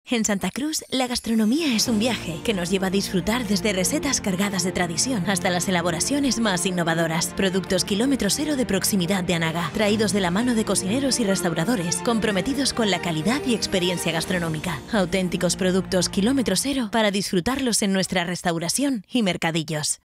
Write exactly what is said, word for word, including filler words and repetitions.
En Santa Cruz, la gastronomía es un viaje que nos lleva a disfrutar desde recetas cargadas de tradición hasta las elaboraciones más innovadoras. Productos kilómetro cero de proximidad de Anaga, traídos de la mano de cocineros y restauradores comprometidos con la calidad y experiencia gastronómica. Auténticos productos kilómetro cero para disfrutarlos en nuestra restauración y mercadillos.